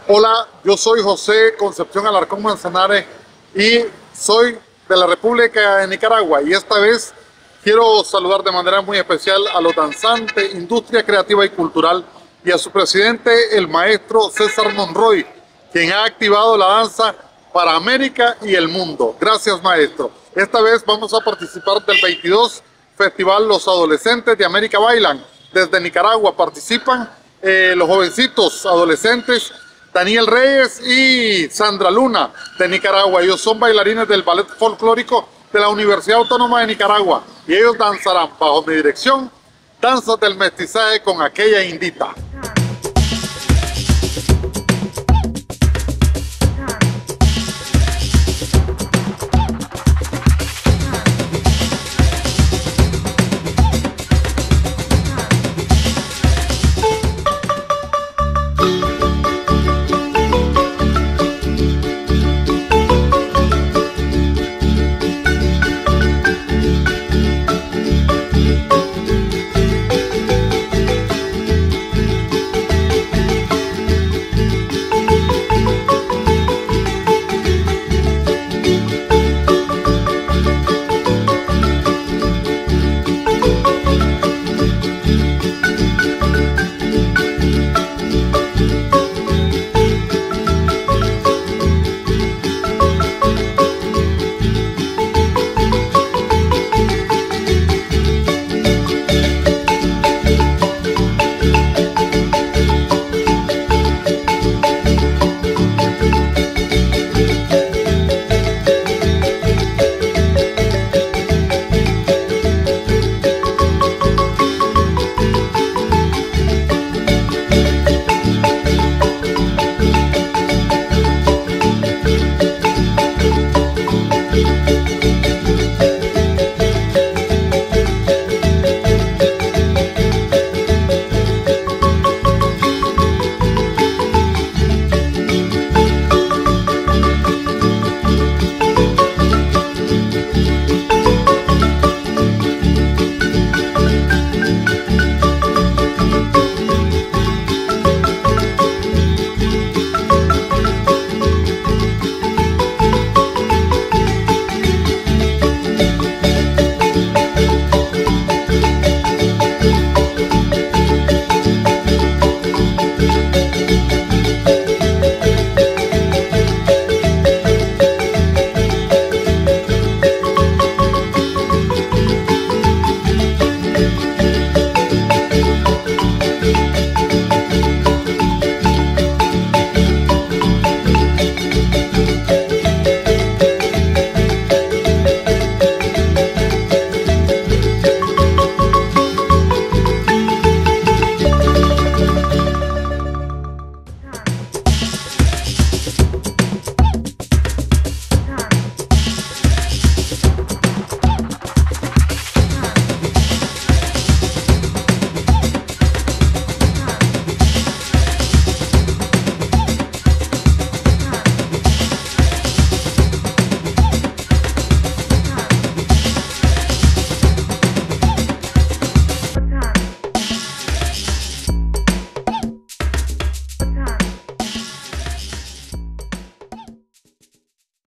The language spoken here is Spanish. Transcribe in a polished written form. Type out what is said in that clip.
Hola, yo soy José Concepción Alarcón Manzanares y soy de la República de Nicaragua, y esta vez quiero saludar de manera muy especial a los danzantes, industria creativa y cultural, y a su presidente, el maestro César Monroy, quien ha activado la danza para América y el mundo. Gracias, maestro. Esta vez vamos a participar del 22 Festival Los Adolescentes de América Bailan. Desde Nicaragua participan los jovencitos adolescentes Daniel Reyes y Sandra Luna de Nicaragua. Ellos son bailarines del ballet folclórico de la Universidad Autónoma de Nicaragua, y ellos danzarán bajo mi dirección danzas del mestizaje con aquella indita.